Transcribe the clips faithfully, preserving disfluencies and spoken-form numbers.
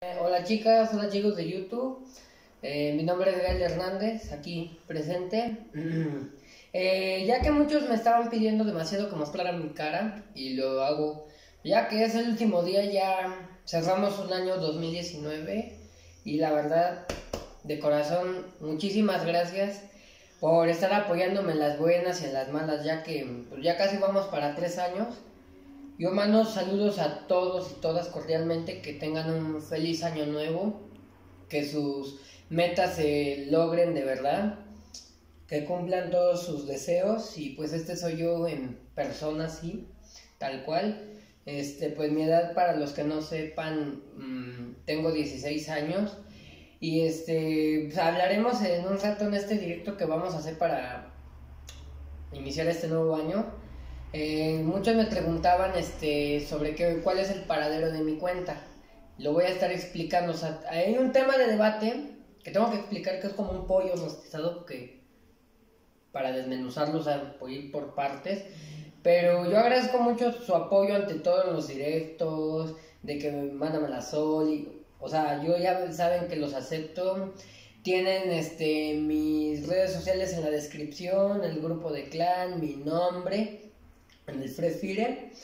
Eh, Hola chicas, hola chicos de YouTube. Eh, mi nombre es Gael Hernández, aquí presente. Eh, ya que muchos me estaban pidiendo demasiado que mostrara mi cara, y lo hago, ya que es el último día, ya cerramos un año dos mil diecinueve, y la verdad, de corazón, muchísimas gracias por estar apoyándome en las buenas y en las malas, ya que pues, ya casi vamos para tres años. Yo mando saludos a todos y todas cordialmente, que tengan un feliz año nuevo, que sus metas se logren de verdad, que cumplan todos sus deseos. Y pues este soy yo en persona, sí, tal cual. Este, pues mi edad, para los que no sepan, mmm, tengo dieciséis años. Y este, pues hablaremos en un rato en este directo que vamos a hacer para iniciar este nuevo año. Eh, muchos me preguntaban este, sobre qué, cuál es el paradero de mi cuenta. Lo voy a estar explicando. O sea, hay un tema de debate que tengo que explicar, que es como un pollo rostizado, que para desmenuzarlo, o sea, voy a ir por partes. Pero yo agradezco mucho su apoyo ante todo en los directos, de que me mandan la sol. Y, o sea, yo ya saben que los acepto. Tienen este, mis redes sociales en la descripción, el grupo de clan, mi nombre en el Free Fire.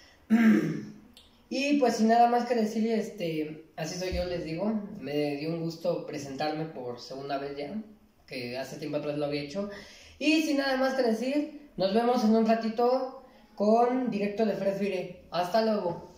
Y pues sin nada más que decir, este, así soy yo, les digo. Me dio un gusto presentarme por segunda vez ya, que hace tiempo atrás lo había hecho. Y sin nada más que decir, nos vemos en un ratito con directo de Free Fire. Hasta luego.